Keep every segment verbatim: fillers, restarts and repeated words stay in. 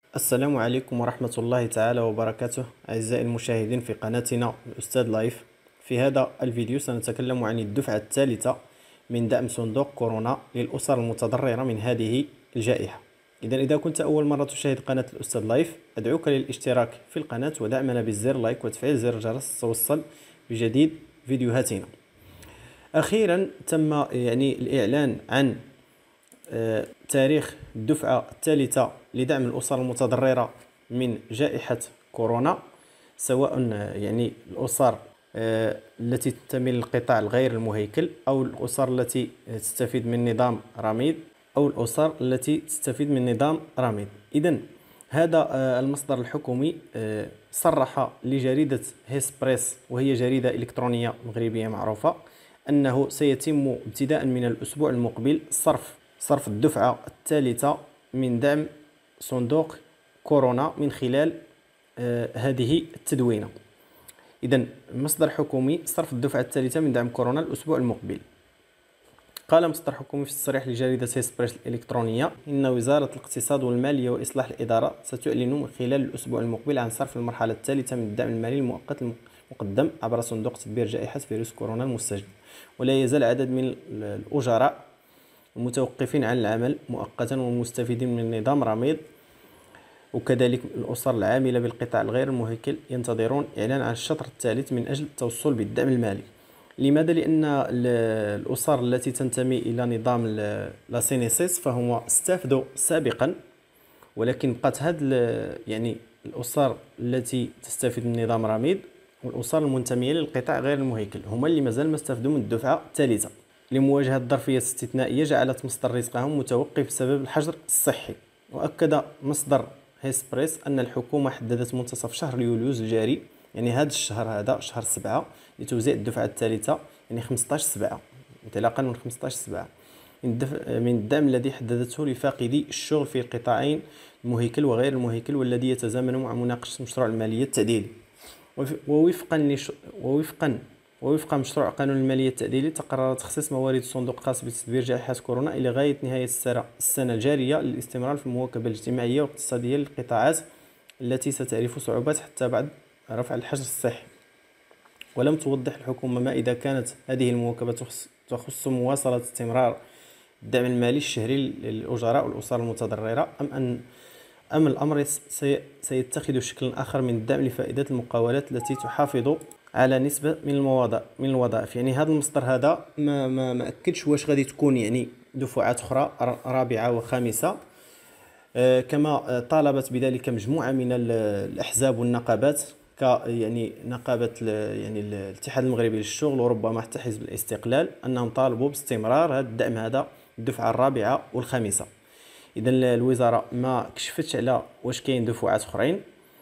السلام عليكم ورحمة الله تعالى وبركاته. أعزائي المشاهدين في قناتنا الأستاذ لايف، في هذا الفيديو سنتكلم عن الدفعة الثالثة من دعم صندوق كورونا للأسر المتضررة من هذه الجائحة. إذا إذا كنت أول مرة تشاهد قناة الأستاذ لايف، أدعوك للاشتراك في القناة ودعمنا بالزر لايك وتفعيل زر الجرس توصل بجديد فيديوهاتنا. أخيرا تم يعني الإعلان عن آه، تاريخ الدفعة الثالثة لدعم الأسر المتضررة من جائحة كورونا، سواء آه، يعني الأسر آه، التي تنتمي للقطاع الغير المهيكل، أو الأسر التي تستفيد من نظام رميد، أو الأسر التي تستفيد من نظام رميد. إذن هذا آه، المصدر الحكومي آه، صرح لجريدة هيسبريس، وهي جريدة إلكترونية مغربية معروفة، أنه سيتم ابتداء من الأسبوع المقبل صرف صرف الدفعة الثالثة من دعم صندوق كورونا من خلال آه هذه التدوينة. إذن مصدر حكومي: صرف الدفعة الثالثة من دعم كورونا الأسبوع المقبل. قال مصدر حكومي في التصريح لجريدة هيسبريس الإلكترونية إن وزارة الاقتصاد والمالية وإصلاح الإدارة ستعلن من خلال الأسبوع المقبل عن صرف المرحلة الثالثة من الدعم المالي المؤقت المقدم عبر صندوق تدبير جائحة فيروس كورونا المستجد. ولا يزال عدد من الأجراء المتوقفين عن العمل مؤقتا والمستفيدين من نظام رميد، وكذلك الأسر العاملة بالقطاع الغير المهيكل، ينتظرون إعلان عن الشطر الثالث من أجل التوصل بالدعم المالي. لماذا؟ لأن الأسر التي تنتمي إلى نظام لا سينيسيس فهم استفادوا سابقا، ولكن بقات هاد يعني الأسر التي تستفيد من نظام رميد والأسر المنتمية للقطاع غير المهيكل هما اللي مازال ما استفدوا من الدفعة الثالثة. لمواجهة الظرفية الاستثنائية جعلت مصدر رزقهم متوقف بسبب الحجر الصحي. وأكد مصدر هيسبريس أن الحكومة حددت منتصف شهر يوليوز الجاري، يعني هذا الشهر هذا شهر سبعة، لتوزيع الدفعة الثالثة، يعني خمسطاش سبعة، انطلاقا من خمسطاش سبعة، من الدعم الذي حددته لفاقدي الشغل في القطاعين المهيكل وغير المهيكل، والذي يتزامن مع مناقشة مشروع المالية التعديلي. ووفقا لش... ووفقا ووفق مشروع قانون المالية التعديلي، تقرر تخصيص موارد الصندوق الخاص بتدبير جائحة كورونا إلى غاية نهاية السنة الجارية للاستمرار في المواكبة الاجتماعية والاقتصادية للقطاعات التي ستعرف صعوبات حتى بعد رفع الحجر الصحي. ولم توضح الحكومة ما إذا كانت هذه المواكبة تخص مواصلة استمرار الدعم المالي الشهري للأجراء والأسر المتضررة، أم أن أم الأمر سيتخذ شكلا آخر من الدعم لفائدة المقاولات التي تحافظ على نسبة من المواضع من الوظائف. يعني هذا المصدر هذا ما ما ما اكدش واش غادي تكون يعني دفعات اخرى رابعه وخامسه. آه كما طالبت بذلك مجموعه من الاحزاب والنقابات، ك يعني نقابه يعني الاتحاد المغربي للشغل، وربما حتى حزب الاستقلال، انهم طالبوا باستمرار هذا الدعم هذا الدفعه الرابعه والخامسه. اذا الوزاره ما كشفتش على واش كاين دفعات اخرين.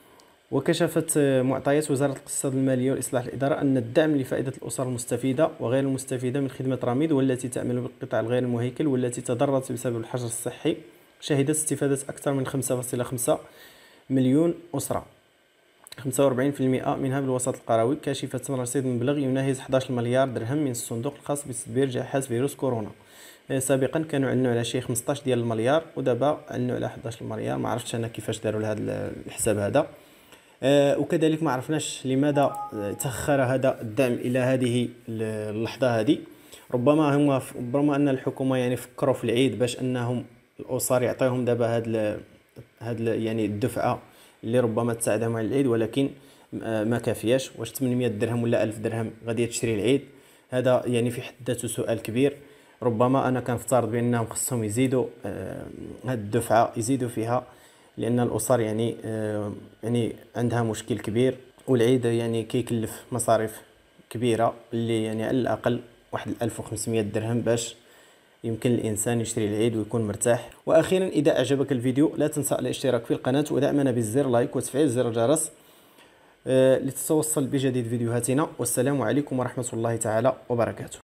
وكشفت معطيات وزارة الاقتصاد المالية وإصلاح الإدارة أن الدعم لفائدة الأسر المستفيدة وغير المستفيدة من خدمة رميد والتي تعمل بالقطاع الغير المهيكل والتي تضررت بسبب الحجر الصحي شهدت استفادة أكثر من خمسة فاصلة خمسة مليون أسرة، خمسة وأربعين بالمئة منها بالوسط القروي، كاشفة رصيد مبلغ يناهز أحد عشر مليار درهم من الصندوق الخاص بتدبير جائحة فيروس كورونا. سابقا كانوا اعلنوا على شي خمسطاش ديال المليار، ودابا اعلنوا على أحد عشر مليار. ما عرفتش انا كيفاش داروا لهذا الحساب هذا. آه وكذلك ما عرفناش لماذا تأخر هذا الدعم إلى هذه اللحظة هذه. ربما هم ربما أن الحكومة يعني فكروا في العيد باش أنهم الأسر يعطيهم دابا هاد هاد يعني الدفعة اللي ربما تساعدهم على العيد، ولكن آه ما كافياش. واش ثمانمائة درهم ولا ألف درهم غادي تشري العيد؟ هذا يعني في حد ذاته سؤال كبير. ربما أنا كنفترض بأنهم خصهم يزيدوا آه هاد الدفعة، يزيدوا فيها، لان الاسر يعني آه يعني عندها مشكل كبير، والعيد يعني كيكلف مصاريف كبيره اللي يعني على الاقل واحد ألف وخمسمائة درهم باش يمكن الانسان يشتري العيد ويكون مرتاح. واخيرا، اذا اعجبك الفيديو لا تنسى الاشتراك في القناه ودعمنا بالزر لايك وتفعيل زر الجرس آه لتتوصل بجديد فيديوهاتنا. والسلام عليكم ورحمه الله تعالى وبركاته.